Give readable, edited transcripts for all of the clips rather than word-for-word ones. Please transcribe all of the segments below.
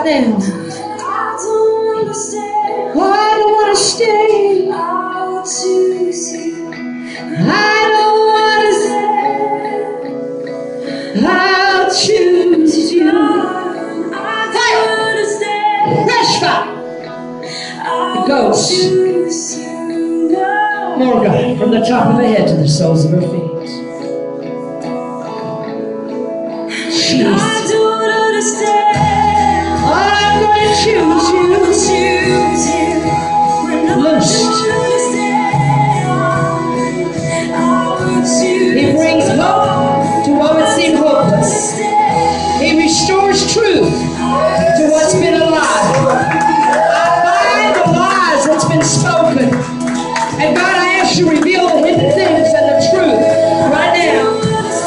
right now. I don't want to stay. I'll choose you. I don't want to stay. I'll choose you. Fire! Fresh fire! Ghost. More God, from the top of her head to the soles of her feet. Jesus. I'm going to choose you. Loosed. He brings hope to what would seem hopeless. He restores truth to what's been a lie. I bind the lies that's been spoken. And God, I ask you to reveal the hidden things and the truth right now.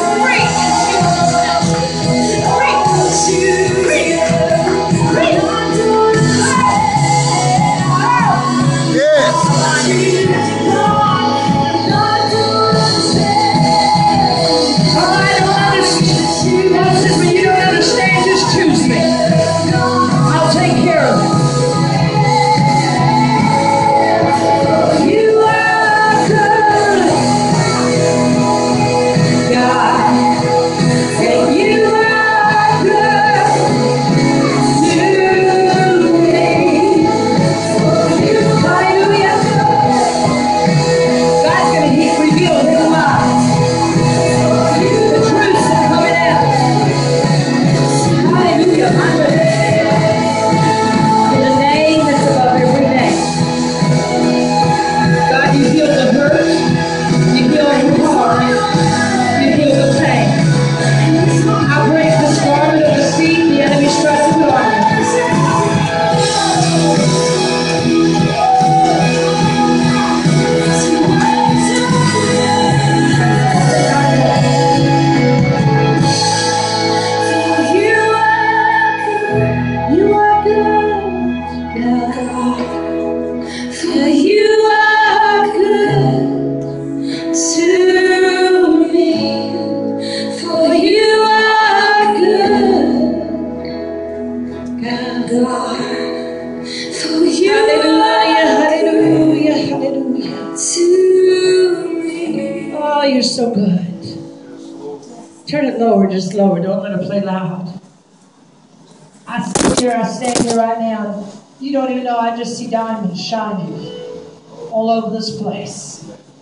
You're so good. Turn it lower, just lower. Don't let it play loud. I stand here right now. You don't even know, I just see diamonds shining all over this place.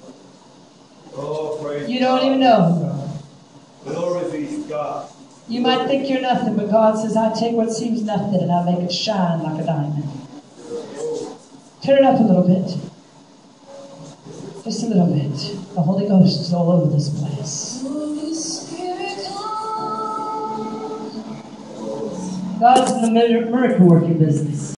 You don't even know. Glory be to God. You might think you're nothing, but God says, I take what seems nothing and I make it shine like a diamond. Turn it up a little bit. Just a little bit. The Holy Ghost is all over this place. God's in the miracle working business.